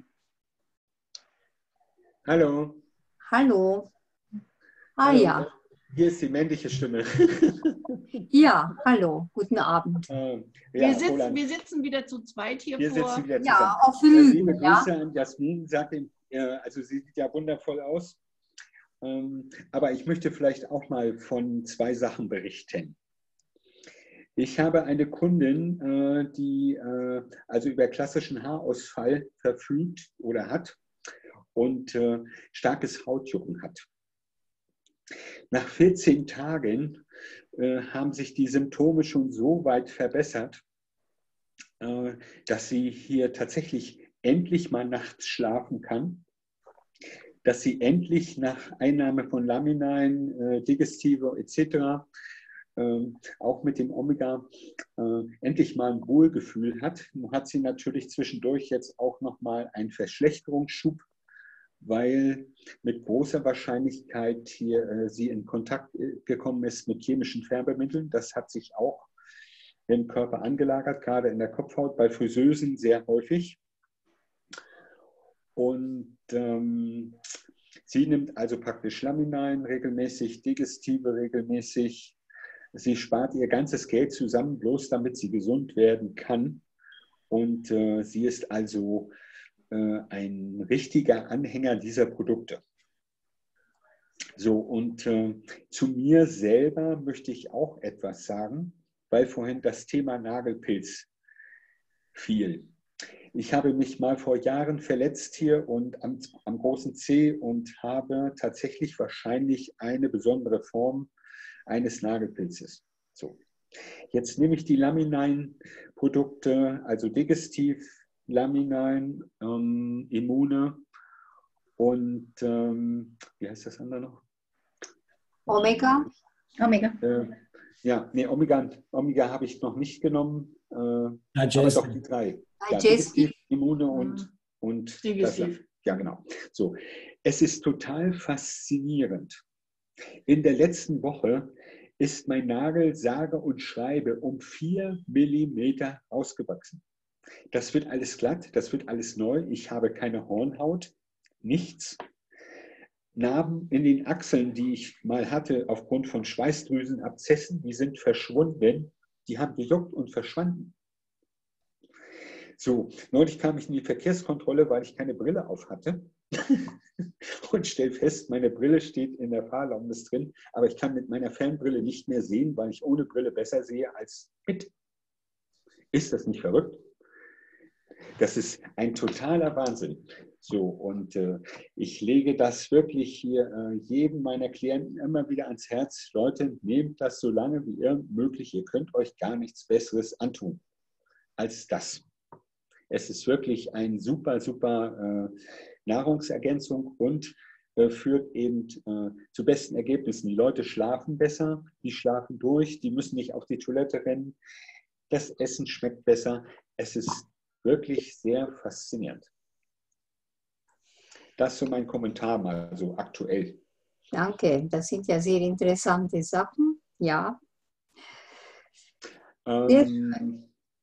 Hallo. Hallo. Ah Hallo. ja. Hier ist die männliche Stimme. Ja, hallo, guten Abend. Ähm, wir, ja, sitzen, Roland, wir sitzen wieder zu zweit hier wir vor. sitzen wieder zusammen. Ja, auf Äh, Rügen, Liebe ja. Grüße an Jasmin. Sagte, äh, also sie sieht ja wundervoll aus. Ähm, aber ich möchte vielleicht auch mal von zwei Sachen berichten. Ich habe eine Kundin, äh, die äh, also über klassischen Haarausfall verfügt oder hat und äh, starkes Hautjucken hat. Nach vierzehn Tagen äh, haben sich die Symptome schon so weit verbessert, äh, dass sie hier tatsächlich endlich mal nachts schlafen kann dass sie endlich nach Einnahme von Laminin, äh, Digestive et cetera, äh, auch mit dem Omega, äh, endlich mal ein Wohlgefühl hat. Nun hat sie natürlich zwischendurch jetzt auch nochmal einen Verschlechterungsschub, weil mit großer Wahrscheinlichkeit hier äh, sie in Kontakt äh, gekommen ist mit chemischen Färbemitteln. Das hat sich auch im Körper angelagert, gerade in der Kopfhaut, bei Friseusen sehr häufig. Und ähm, sie nimmt also praktisch Laminin regelmäßig, Digestive regelmäßig. Sie spart ihr ganzes Geld zusammen, bloß damit sie gesund werden kann. Und äh, sie ist also äh, ein richtiger Anhänger dieser Produkte. So, und äh, zu mir selber möchte ich auch etwas sagen, weil vorhin das Thema Nagelpilz fiel. Ich habe mich mal vor Jahren verletzt hier und am, am großen Zeh und habe tatsächlich wahrscheinlich eine besondere Form eines Nagelpilzes. So. Jetzt nehme ich die Laminin-Produkte, also Digestiv, Laminin, ähm, Immune und ähm, wie heißt das andere noch? Omega. Omega. Äh, ja, nee, Omega, Omega habe ich noch nicht genommen, äh, aber doch die drei. Ja, Digestiv, Immune und, und Digestiv. Ja, genau. So, es ist total faszinierend. In der letzten Woche ist mein Nagel sage und schreibe um vier Millimeter ausgewachsen. Das wird alles glatt, das wird alles neu. Ich habe keine Hornhaut, nichts. Narben in den Achseln, die ich mal hatte aufgrund von Schweißdrüsenabzessen, die sind verschwunden. Die haben gejuckt und verschwanden. So, neulich kam ich in die Verkehrskontrolle, weil ich keine Brille auf hatte und stelle fest, meine Brille steht in der Fahrerlaubnis drin, aber ich kann mit meiner Fernbrille nicht mehr sehen, weil ich ohne Brille besser sehe als mit. Ist das nicht verrückt? Das ist ein totaler Wahnsinn. So, und äh, ich lege das wirklich hier äh, jedem meiner Klienten immer wieder ans Herz. Leute, nehmt das so lange wie irgend möglich. Ihr könnt euch gar nichts Besseres antun als das. Es ist wirklich eine super, super äh, Nahrungsergänzung und äh, führt eben äh, zu besten Ergebnissen. Die Leute schlafen besser, die schlafen durch, die müssen nicht auf die Toilette rennen. Das Essen schmeckt besser. Es ist wirklich sehr faszinierend. Das ist so mein Kommentar mal so aktuell. Danke, das sind ja sehr interessante Sachen. Ja. Ähm,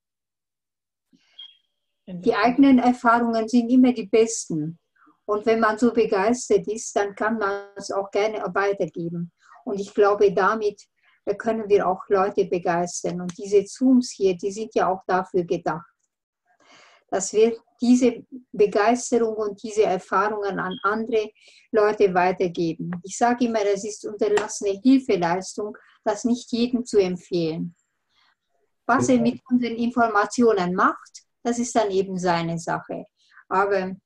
Die eigenen Erfahrungen sind immer die besten. Und wenn man so begeistert ist, dann kann man es auch gerne weitergeben. Und ich glaube, damit können wir auch Leute begeistern. Und diese Zooms hier, die sind ja auch dafür gedacht, dass wir diese Begeisterung und diese Erfahrungen an andere Leute weitergeben. Ich sage immer, das ist unterlassene Hilfeleistung, das nicht jedem zu empfehlen. Was er mit unseren Informationen macht, das ist dann eben seine Sache. Aber,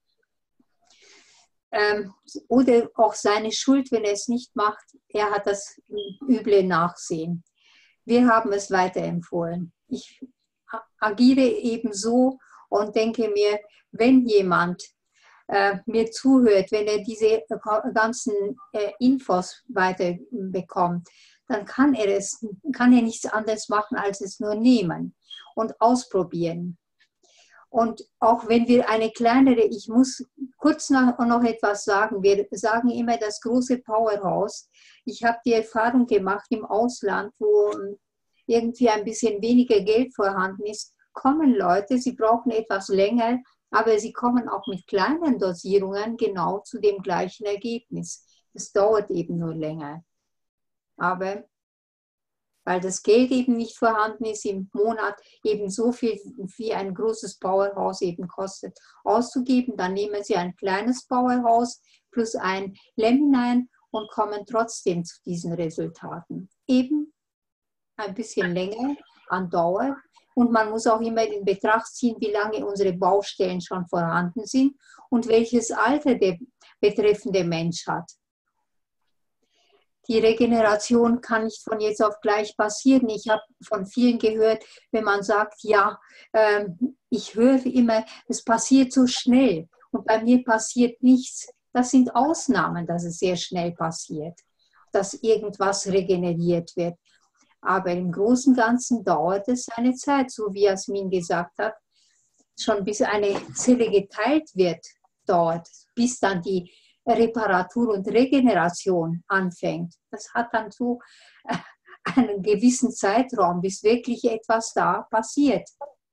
ähm, oder auch seine Schuld, wenn er es nicht macht, er hat das üble Nachsehen. Wir haben es weiterempfohlen. Ich agiere eben so und denke mir, wenn jemand äh, mir zuhört, wenn er diese ganzen äh, Infos weiterbekommt, dann kann er es, kann er nichts anderes machen, als es nur nehmen und ausprobieren. Und auch wenn wir eine kleinere, ich muss kurz noch, noch etwas sagen, wir sagen immer das große Powerhouse. Ich habe die Erfahrung gemacht im Ausland, wo irgendwie ein bisschen weniger Geld vorhanden ist, kommen Leute, sie brauchen etwas länger, aber sie kommen auch mit kleinen Dosierungen genau zu dem gleichen Ergebnis. Es dauert eben nur länger. Aber weil das Geld eben nicht vorhanden ist, im Monat eben so viel wie ein großes Powerhouse eben kostet, auszugeben, dann nehmen Sie ein kleines Powerhouse plus ein Laminin und kommen trotzdem zu diesen Resultaten. Eben ein bisschen länger an Dauer. Und man muss auch immer in Betracht ziehen, wie lange unsere Baustellen schon vorhanden sind und welches Alter der betreffende Mensch hat. Die Regeneration kann nicht von jetzt auf gleich passieren. Ich habe von vielen gehört, wenn man sagt, ja, ähm, ich höre immer, es passiert so schnell und bei mir passiert nichts. Das sind Ausnahmen, dass es sehr schnell passiert, dass irgendwas regeneriert wird. Aber im Großen und Ganzen dauert es eine Zeit, so wie Jasmin gesagt hat, schon bis eine Zelle geteilt wird, dauert, bis dann die Reparatur und Regeneration anfängt. Das hat dann so einen gewissen Zeitraum, bis wirklich etwas da passiert.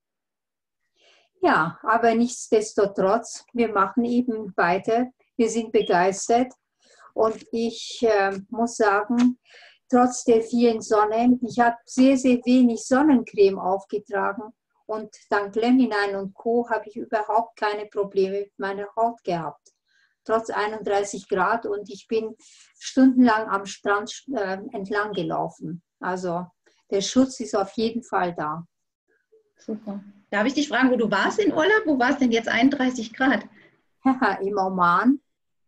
Ja, aber nichtsdestotrotz, wir machen eben weiter. Wir sind begeistert und ich äh, muss sagen, trotz der vielen Sonne, ich habe sehr, sehr wenig Sonnencreme aufgetragen und dank Leminine und Co. habe ich überhaupt keine Probleme mit meiner Haut gehabt. Trotz einunddreißig Grad und ich bin stundenlang am Strand äh, entlang gelaufen. Also der Schutz ist auf jeden Fall da. Super. Darf ich dich fragen, wo du warst in Urlaub? Wo war es denn jetzt einunddreißig Grad? Im Oman.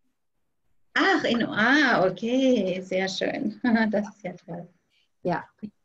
Ach, in Ah, okay, sehr schön. Das ist ja toll. Ja.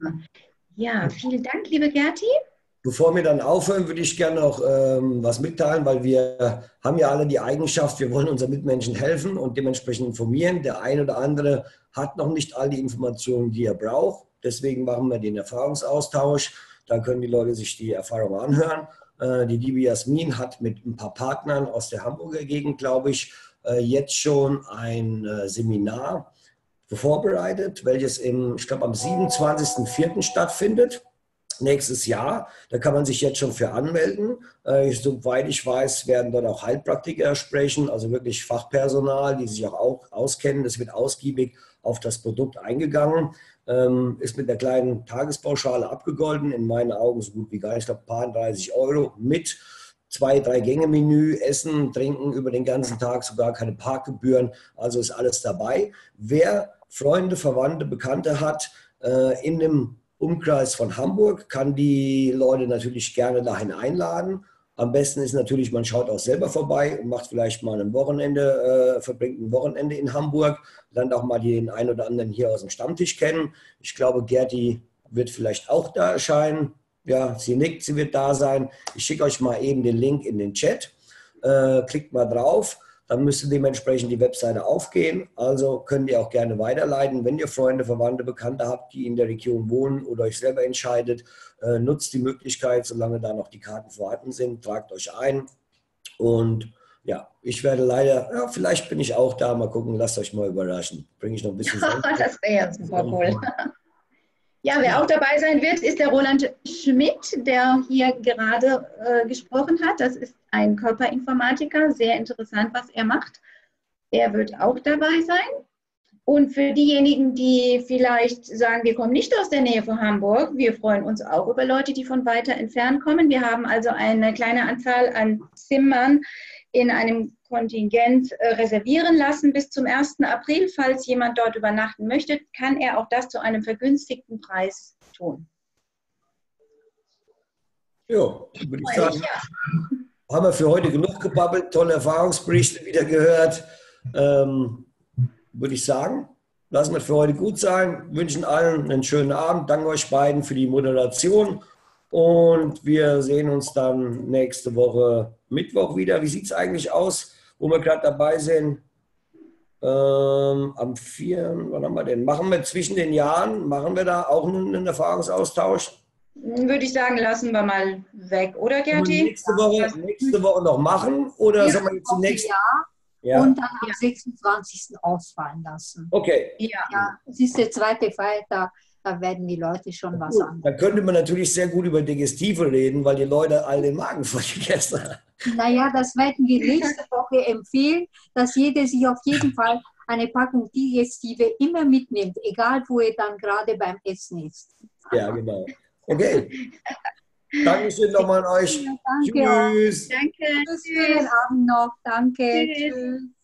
Ja, vielen Dank, liebe Gerti. Bevor wir dann aufhören, würde ich gerne noch ähm, was mitteilen, weil wir haben ja alle die Eigenschaft, wir wollen unseren Mitmenschen helfen und dementsprechend informieren. Der eine oder andere hat noch nicht all die Informationen, die er braucht. Deswegen machen wir den Erfahrungsaustausch. Da können die Leute sich die Erfahrung anhören. Äh, die liebe Jasmin hat mit ein paar Partnern aus der Hamburger Gegend, glaube ich, äh, jetzt schon ein äh, Seminar vorbereitet, welches im, ich glaube, am siebenundzwanzigsten vierten stattfindet. Nächstes Jahr, da kann man sich jetzt schon für anmelden. Äh, soweit ich weiß, werden dort auch Heilpraktiker sprechen, also wirklich Fachpersonal, die sich auch, auch auskennen. Das wird ausgiebig auf das Produkt eingegangen, ähm, ist mit einer kleinen Tagespauschale abgegolten, in meinen Augen so gut wie gar nicht, ich glaube, ein paar dreißig Euro mit zwei, drei Gänge Menü, Essen, Trinken über den ganzen Tag, sogar keine Parkgebühren, also ist alles dabei. Wer Freunde, Verwandte, Bekannte hat äh, in dem Umkreis von Hamburg, kann die Leute natürlich gerne dahin einladen. Am besten ist natürlich, man schaut auch selber vorbei und macht vielleicht mal ein Wochenende, äh, verbringt ein Wochenende in Hamburg, lernt auch mal den einen oder anderen hier aus dem Stammtisch kennen. Ich glaube, Gerti wird vielleicht auch da erscheinen. Ja, sie nickt, sie wird da sein. Ich schicke euch mal eben den Link in den Chat. Äh, klickt mal drauf. Dann müsste dementsprechend die Webseite aufgehen. Also könnt ihr auch gerne weiterleiten. Wenn ihr Freunde, Verwandte, Bekannte habt, die in der Region wohnen oder euch selber entscheidet, äh, nutzt die Möglichkeit, solange da noch die Karten vorhanden sind, tragt euch ein. Und ja, ich werde leider, ja, vielleicht bin ich auch da, mal gucken, lasst euch mal überraschen. Bringe ich noch ein bisschen Ja, das wäre ja super cool. Ja, wer auch dabei sein wird, ist der Roland Schmidt, der hier gerade äh, gesprochen hat. Das ist ein Körperinformatiker, sehr interessant, was er macht. Er wird auch dabei sein. Und für diejenigen, die vielleicht sagen, wir kommen nicht aus der Nähe von Hamburg, wir freuen uns auch über Leute, die von weiter entfernt kommen. Wir haben also eine kleine Anzahl an Zimmern in einem Kontingent äh, reservieren lassen bis zum ersten April. Falls jemand dort übernachten möchte, kann er auch das zu einem vergünstigten Preis tun. Jo, würde ich sagen, ja. Haben wir für heute genug gebabbelt, tolle Erfahrungsberichte wieder gehört. Ähm, würde ich sagen, lassen wir für heute gut sein, wünschen allen einen schönen Abend, danke euch beiden für die Moderation und wir sehen uns dann nächste Woche Mittwoch wieder. Wie sieht es eigentlich aus, wo wir gerade dabei sind? Ähm, am vierten, wann haben wir denn? Machen wir zwischen den Jahren, machen wir da auch einen, einen Erfahrungsaustausch? Würde ich sagen, lassen wir mal weg, oder Gerti? Nächste Woche, nächste Woche noch machen oder sollen wir jetzt die nächste? Ja. Und dann am sechsundzwanzigsten ausfallen lassen. Okay. Ja, ja, es ist der zweite Feiertag, da werden die Leute schon was an. Da könnte man natürlich sehr gut über Digestive reden, weil die Leute all den Magen voll gegessen haben. Naja, das werden wir nächste Woche empfehlen, dass jeder sich auf jeden Fall eine Packung Digestive immer mitnimmt, egal wo er dann gerade beim Essen ist. Ja, genau. Okay. Dankeschön nochmal an euch. Ja, danke. Tschüss. Danke. Tschüss. Schönen Abend noch. Danke. Tschüss. Tschüss.